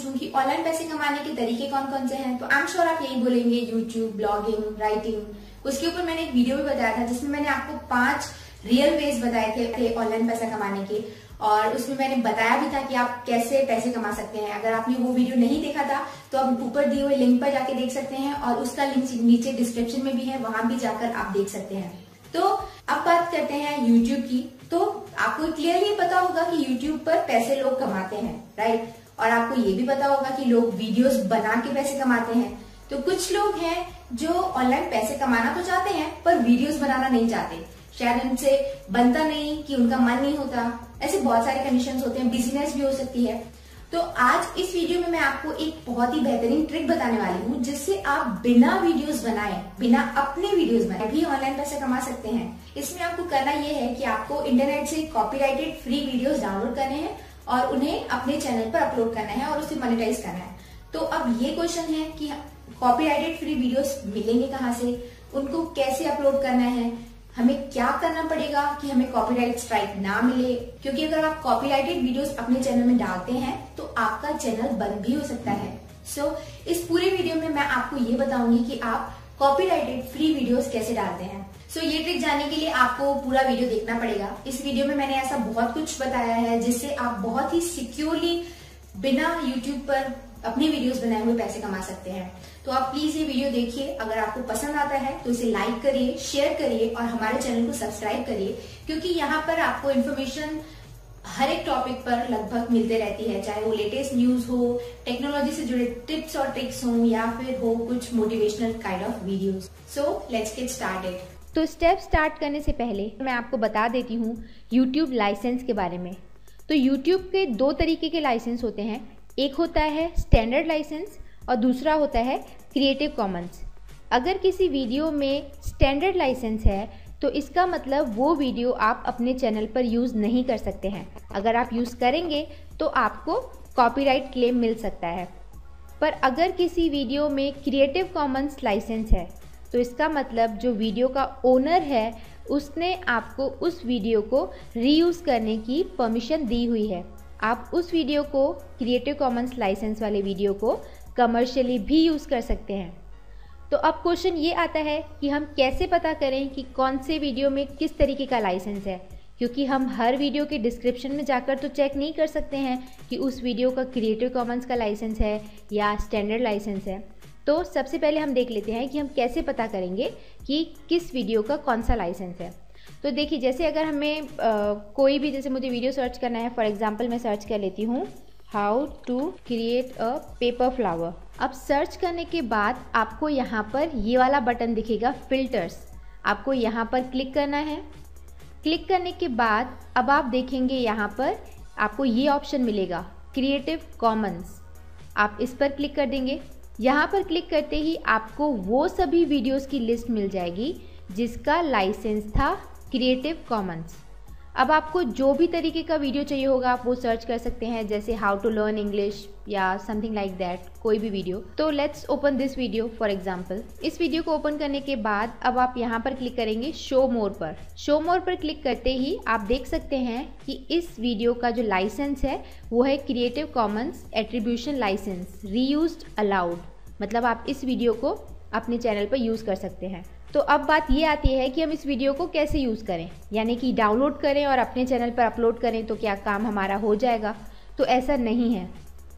पूछूं कि ऑनलाइन पैसे कमाने के तरीके कौन कौन से हैं, तो आई एम श्योर आप यही बोलेंगे यूट्यूब, ब्लॉगिंग, राइटिंग। उसके ऊपर मैंने एक वीडियो भी बताया था जिसमें मैंने आपको 5 रियल वेज बताए थे ऑनलाइन पैसा कमाने के, और उसमें मैंने बताया भी था कि आप कैसे पैसे कमा सकते हैं। अगर आपने वो वीडियो नहीं देखा था तो आप ऊपर दिए हुए लिंक पर जाके देख सकते हैं, और उसका लिंक नीचे डिस्क्रिप्शन में भी है, वहां भी जाकर आप देख सकते हैं। तो अब बात करते हैं यूट्यूब की। तो आपको क्लियरली पता होगा कि यूट्यूब पर पैसे लोग कमाते हैं, राइट। और आपको ये भी पता होगा कि लोग वीडियोस बना के पैसे कमाते हैं। तो कुछ लोग हैं जो ऑनलाइन पैसे कमाना तो चाहते हैं पर वीडियोस बनाना नहीं चाहते, शायद उनसे बनता नहीं, कि उनका मन नहीं होता, ऐसे बहुत सारे कंडीशंस होते हैं, बिजनेस भी हो सकती है। तो आज इस वीडियो में मैं आपको एक बहुत ही बेहतरीन ट्रिक बताने वाली हूँ जिससे आप बिना वीडियोस बनाए, बिना अपने वीडियोस बनाए भी ऑनलाइन पैसे कमा सकते हैं। इसमें आपको करना ये है कि आपको इंटरनेट से कॉपीराइटेड फ्री वीडियोस डाउनलोड करने हैं और उन्हें अपने चैनल पर अपलोड करना है और उसे मोनेटाइज करना है। तो अब ये क्वेश्चन है कि कॉपीराइटेड फ्री वीडियोस मिलेंगे कहाँ से, उनको कैसे अपलोड करना है, हमें क्या करना पड़ेगा कि हमें कॉपीराइट स्ट्राइक ना मिले, क्योंकि अगर आप कॉपीराइटेड वीडियोस अपने चैनल में डालते हैं तो आपका चैनल बंद भी हो सकता है। सो इस पूरे वीडियो में मैं आपको ये बताऊंगी कि आप कॉपीराइटेड फ्री वीडियोस कैसे डालते हैं। सो ये ट्रिक जानने के लिए आपको पूरा वीडियो देखना पड़ेगा। इस वीडियो में मैंने ऐसा बहुत कुछ बताया है जिससे आप बहुत ही सिक्योरली बिना यूट्यूब पर अपने वीडियोस बनाए हुए पैसे कमा सकते हैं। तो आप प्लीज ये वीडियो देखिए। अगर आपको पसंद आता है तो इसे लाइक करिए, शेयर करिए और हमारे चैनल को सब्सक्राइब करिए, क्योंकि यहाँ पर आपको इन्फॉर्मेशन हर एक टॉपिक पर लगभग मिलते रहती है, चाहे वो लेटेस्ट न्यूज हो, टेक्नोलॉजी से जुड़े टिप्स और ट्रिक्स हो, या फिर हो कुछ motivational kind of videos. So let's get started. तो स्टेप स्टार्ट करने से पहले मैं आपको बता देती हूँ यूट्यूब लाइसेंस के बारे में। तो यूट्यूब के 2 तरीके के लाइसेंस होते हैं, एक होता है स्टैंडर्ड लाइसेंस और दूसरा होता है क्रिएटिव कॉमन्स। अगर किसी वीडियो में स्टैंडर्ड लाइसेंस है तो इसका मतलब वो वीडियो आप अपने चैनल पर यूज़ नहीं कर सकते हैं। अगर आप यूज़ करेंगे तो आपको कॉपीराइट क्लेम मिल सकता है। पर अगर किसी वीडियो में क्रिएटिव कॉमन्स लाइसेंस है तो इसका मतलब जो वीडियो का ओनर है उसने आपको उस वीडियो को रीयूज़ करने की परमिशन दी हुई है। आप उस वीडियो को, क्रिएटिव कॉमन्स लाइसेंस वाले वीडियो को कमर्शियली भी यूज़ कर सकते हैं। तो अब क्वेश्चन ये आता है कि हम कैसे पता करें कि कौन से वीडियो में किस तरीके का लाइसेंस है, क्योंकि हम हर वीडियो के डिस्क्रिप्शन में जाकर तो चेक नहीं कर सकते हैं कि उस वीडियो का क्रिएटिव कॉमन्स का लाइसेंस है या स्टैंडर्ड लाइसेंस है। तो सबसे पहले हम देख लेते हैं कि हम कैसे पता करेंगे कि किस वीडियो का कौन सा लाइसेंस है। तो देखिए, जैसे अगर हमें कोई भी, जैसे मुझे वीडियो सर्च करना है, फॉर एग्जांपल मैं सर्च कर लेती हूँ how to create a paper flower. अब सर्च करने के बाद आपको यहाँ पर ये वाला बटन दिखेगा फिल्टर्स, आपको यहाँ पर क्लिक करना है। क्लिक करने के बाद अब आप देखेंगे यहाँ पर आपको ये ऑप्शन मिलेगा क्रिएटिव कॉमन्स, आप इस पर क्लिक कर देंगे। यहाँ पर क्लिक करते ही आपको वो सभी वीडियोस की लिस्ट मिल जाएगी जिसका लाइसेंस था क्रिएटिव कॉमन्स। अब आपको जो भी तरीके का वीडियो चाहिए होगा आप वो सर्च कर सकते हैं, जैसे हाउ टू लर्न इंग्लिश या समथिंग लाइक दैट, कोई भी वीडियो। तो let's open this video for example. इस वीडियो को ओपन करने के बाद अब आप यहाँ पर क्लिक करेंगे शो मोर पर। शो मोर पर क्लिक करते ही आप देख सकते हैं कि इस वीडियो का जो लाइसेंस है वो है creative commons attribution licence reused allowed, मतलब आप इस वीडियो को अपने चैनल पर यूज़ कर सकते हैं। तो अब बात ये आती है कि हम इस वीडियो को कैसे यूज़ करें, यानी कि डाउनलोड करें और अपने चैनल पर अपलोड करें तो क्या काम हमारा हो जाएगा? तो ऐसा नहीं है।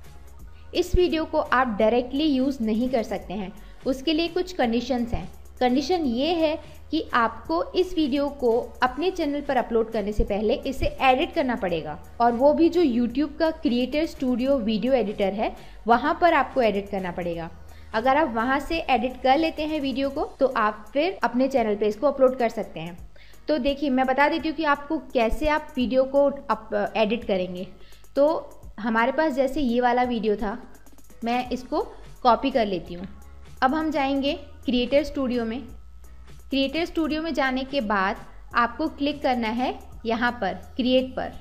इस वीडियो को आप डायरेक्टली यूज़ नहीं कर सकते हैं, उसके लिए कुछ कंडीशंस हैं। कंडीशन ये है कि आपको इस वीडियो को अपने चैनल पर अपलोड करने से पहले इसे एडिट करना पड़ेगा, और वो भी जो यूट्यूब का क्रिएटर स्टूडियो वीडियो एडिटर है वहाँ पर आपको एडिट करना पड़ेगा। अगर आप वहाँ से एडिट कर लेते हैं वीडियो को तो आप फिर अपने चैनल पे इसको अपलोड कर सकते हैं। तो देखिए, मैं बता देती हूँ कि आपको कैसे आप वीडियो को एडिट करेंगे। तो हमारे पास जैसे ये वाला वीडियो था, मैं इसको कॉपी कर लेती हूँ। अब हम जाएंगे क्रिएटर स्टूडियो में। क्रिएटर स्टूडियो में जाने के बाद आपको क्लिक करना है यहाँ पर क्रिएट पर।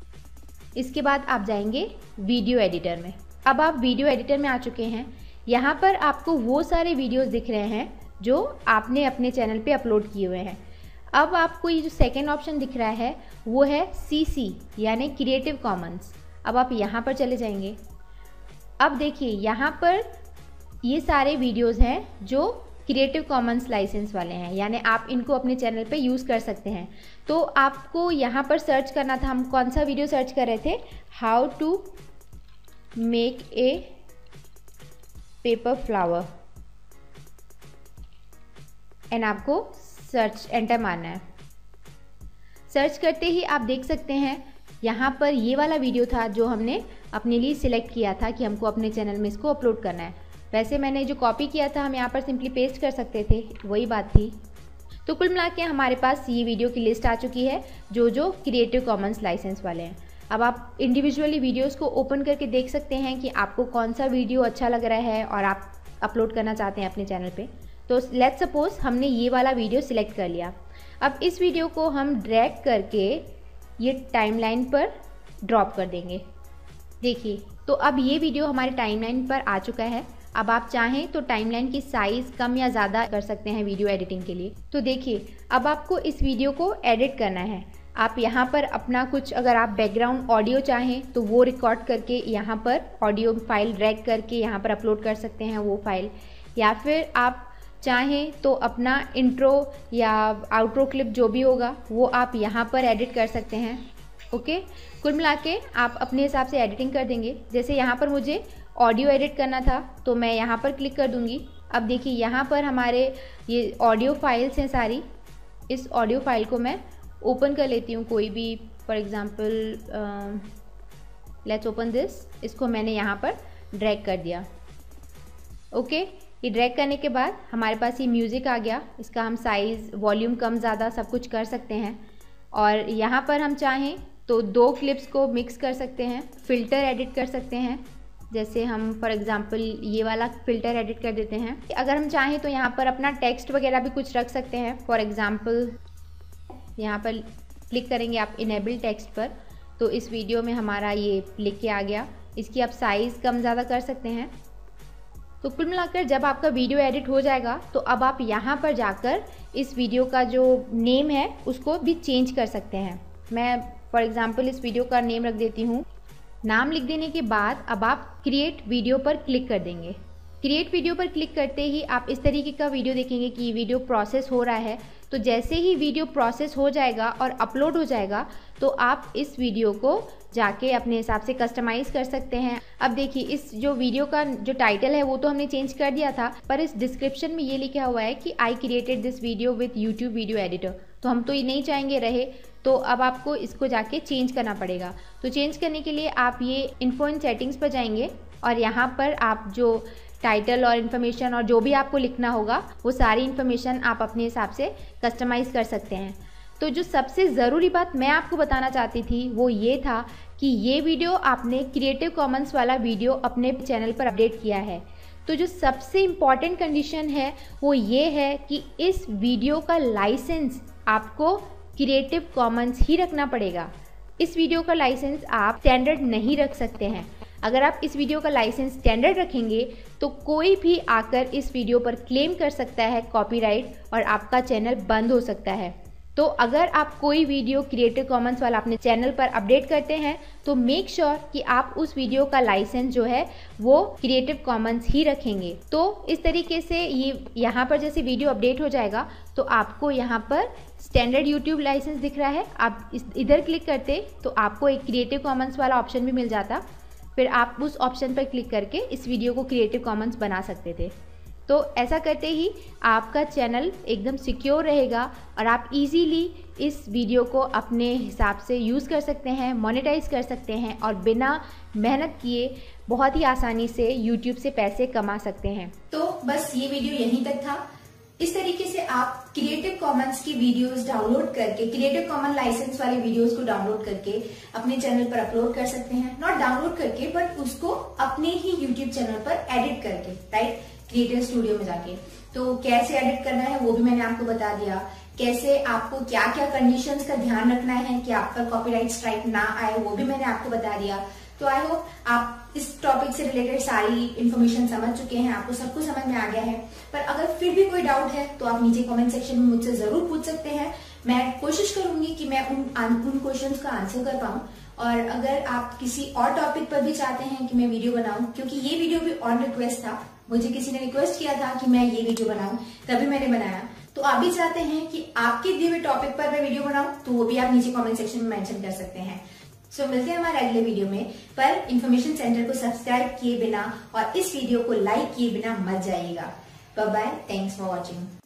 इसके बाद आप जाएंगे वीडियो एडिटर में। अब आप वीडियो एडिटर में आ चुके हैं। यहाँ पर आपको वो सारे वीडियोस दिख रहे हैं जो आपने अपने चैनल पे अपलोड किए हुए हैं। अब आपको ये जो सेकेंड ऑप्शन दिख रहा है वो है CC यानी क्रिएटिव कॉमन्स। अब आप यहाँ पर चले जाएंगे। अब देखिए यहाँ पर ये सारे वीडियोस हैं जो क्रिएटिव कॉमन्स लाइसेंस वाले हैं, यानी आप इनको अपने चैनल पे यूज़ कर सकते हैं। तो आपको यहाँ पर सर्च करना था, हम कौन सा वीडियो सर्च कर रहे थे, how to make a paper flower, and आपको सर्च एंटर मारना है। सर्च करते ही आप देख सकते हैं यहाँ पर ये वाला वीडियो था जो हमने अपने लिए सिलेक्ट किया था कि हमको अपने चैनल में इसको अपलोड करना है। वैसे मैंने जो कॉपी किया था हम यहाँ पर सिंपली पेस्ट कर सकते थे, वही बात थी। तो कुल मिला के हमारे पास ये वीडियो की लिस्ट आ चुकी है जो क्रिएटिव कॉमन्स लाइसेंस वाले हैं। अब आप इंडिविजुअली वीडियोस को ओपन करके देख सकते हैं कि आपको कौन सा वीडियो अच्छा लग रहा है और आप अपलोड करना चाहते हैं अपने चैनल पे। तो लेट्स सपोज हमने ये वाला वीडियो सिलेक्ट कर लिया। अब इस वीडियो को हम ड्रैग करके ये टाइमलाइन पर ड्रॉप कर देंगे। देखिए, तो अब ये वीडियो हमारे टाइमलाइन पर आ चुका है। अब आप चाहें तो टाइमलाइन की साइज़ कम या ज़्यादा कर सकते हैं वीडियो एडिटिंग के लिए। तो देखिए, अब आपको इस वीडियो को एडिट करना है। आप यहाँ पर अपना कुछ, अगर आप बैकग्राउंड ऑडियो चाहें तो वो रिकॉर्ड करके यहाँ पर ऑडियो फाइल ड्रैग करके यहाँ पर अपलोड कर सकते हैं वो फाइल, या फिर आप चाहें तो अपना इंट्रो या आउट्रो क्लिप जो भी होगा वो आप यहाँ पर एडिट कर सकते हैं। ओके, कुल मिला के आप अपने हिसाब से एडिटिंग कर देंगे। जैसे यहाँ पर मुझे ऑडियो एडिट करना था तो मैं यहाँ पर क्लिक कर दूँगी। अब देखिए यहाँ पर हमारे ये ऑडियो फाइल्स हैं सारी। इस ऑडियो फाइल को मैं ओपन कर लेती हूँ, कोई भी, for example let's open this. इसको मैंने यहाँ पर ड्रैग कर दिया। ओके, ये ड्रैग करने के बाद हमारे पास ये म्यूज़िक आ गया। इसका हम साइज़, वॉल्यूम कम ज़्यादा सब कुछ कर सकते हैं। और यहाँ पर हम चाहें तो 2 क्लिप्स को मिक्स कर सकते हैं, फ़िल्टर एडिट कर सकते हैं। जैसे हम फॉर एग्ज़ाम्पल ये वाला फ़िल्टर एडिट कर देते हैं। अगर हम चाहें तो यहाँ पर अपना टेक्स्ट वगैरह भी कुछ रख सकते हैं। फॉर एग्ज़ाम्पल यहाँ पर क्लिक करेंगे आप इनेबल टेक्स्ट पर, तो इस वीडियो में हमारा ये लिख के आ गया। इसकी आप साइज़ कम ज़्यादा कर सकते हैं। तो कुल मिलाकर जब आपका वीडियो एडिट हो जाएगा तो अब आप यहाँ पर जाकर इस वीडियो का जो नेम है उसको भी चेंज कर सकते हैं। मैं फॉर एग्ज़ाम्पल इस वीडियो का नेम रख देती हूँ। नाम लिख देने के बाद अब आप क्रिएट वीडियो पर क्लिक कर देंगे। क्रिएट वीडियो पर क्लिक करते ही आप इस तरीके का वीडियो देखेंगे कि वीडियो प्रोसेस हो रहा है। तो जैसे ही वीडियो प्रोसेस हो जाएगा और अपलोड हो जाएगा तो आप इस वीडियो को जाके अपने हिसाब से कस्टमाइज़ कर सकते हैं। अब देखिए, इस जो वीडियो का जो टाइटल है वो तो हमने चेंज कर दिया था, पर इस डिस्क्रिप्शन में ये लिखा हुआ है कि I created this video with YouTube video editor. तो हम तो ये नहीं चाहेंगे रहे, तो अब आपको इसको जाके चेंज करना पड़ेगा। तो चेंज करने के लिए आप ये इन्फो इन सेटिंग्स पर जाएंगे और यहाँ पर आप जो टाइटल और इन्फॉर्मेशन और जो भी आपको लिखना होगा वो सारी इन्फॉर्मेशन आप अपने हिसाब से कस्टमाइज़ कर सकते हैं। तो जो सबसे ज़रूरी बात मैं आपको बताना चाहती थी वो ये था कि ये वीडियो आपने क्रिएटिव कॉमन्स वाला वीडियो अपने चैनल पर अपडेट किया है। तो जो सबसे इम्पॉर्टेंट कंडीशन है वो ये है कि इस वीडियो का लाइसेंस आपको क्रिएटिव कॉमन्स ही रखना पड़ेगा। इस वीडियो का लाइसेंस आप स्टैंडर्ड नहीं रख सकते हैं। अगर आप इस वीडियो का लाइसेंस स्टैंडर्ड रखेंगे तो कोई भी आकर इस वीडियो पर क्लेम कर सकता है कॉपीराइट और आपका चैनल बंद हो सकता है। तो अगर आप कोई वीडियो क्रिएटिव कॉमन्स वाला अपने चैनल पर अपडेट करते हैं तो मेक श्योर कि आप उस वीडियो का लाइसेंस जो है वो क्रिएटिव कॉमन्स ही रखेंगे। तो इस तरीके से ये यहाँ पर जैसे वीडियो अपडेट हो जाएगा तो आपको यहाँ पर स्टैंडर्ड यूट्यूब लाइसेंस दिख रहा है। आप इधर क्लिक करते तो आपको एक क्रिएटिव कॉमन्स वाला ऑप्शन भी मिल जाता, फिर आप उस ऑप्शन पर क्लिक करके इस वीडियो को क्रिएटिव कॉमन्स बना सकते थे। तो ऐसा करते ही आपका चैनल एकदम सिक्योर रहेगा और आप इजीली इस वीडियो को अपने हिसाब से यूज़ कर सकते हैं, मोनेटाइज कर सकते हैं और बिना मेहनत किए बहुत ही आसानी से यूट्यूब से पैसे कमा सकते हैं। तो बस ये वीडियो यहीं तक था। इस तरीके से आप क्रिएटिव कॉमन्स की वीडियोस डाउनलोड करके, क्रिएटिव कॉमन लाइसेंस वाली वीडियोस को डाउनलोड करके अपने चैनल पर अपलोड कर सकते हैं। नॉट डाउनलोड करके बट उसको अपने ही यूट्यूब चैनल पर एडिट करके, राइट, क्रिएटिव स्टूडियो में जाके। तो कैसे एडिट करना है वो भी मैंने आपको बता दिया। कैसे आपको क्या क्या कंडीशंस का ध्यान रखना है कि आप पर कॉपीराइट स्ट्राइक ना आए वो भी मैंने आपको बता दिया। तो आई होप आप इस टॉपिक से रिलेटेड सारी इन्फॉर्मेशन समझ चुके हैं, आपको सब कुछ समझ में आ गया है। पर अगर फिर भी कोई डाउट है तो आप नीचे कमेंट सेक्शन में मुझसे जरूर पूछ सकते हैं। मैं कोशिश करूंगी कि मैं उन क्वेश्चंस का आंसर कर पाऊं और अगर आप किसी और टॉपिक पर भी चाहते हैं कि मैं वीडियो बनाऊं, क्योंकि ये वीडियो भी ऑन रिक्वेस्ट था, मुझे किसी ने रिक्वेस्ट किया था कि मैं ये वीडियो बनाऊं, तभी मैंने बनाया। तो आप भी चाहते हैं कि आपके दिए हुए टॉपिक पर मैं वीडियो बनाऊं, तो वो भी आप नीचे कमेंट सेक्शन में मेंशन कर सकते हैं। सो मिलते हैं हमारे अगले वीडियो में। पर इन्फॉर्मेशन सेंटर को सब्सक्राइब किए बिना और इस वीडियो को लाइक किए बिना मत जाइएगा। Bye bye, thanks for watching.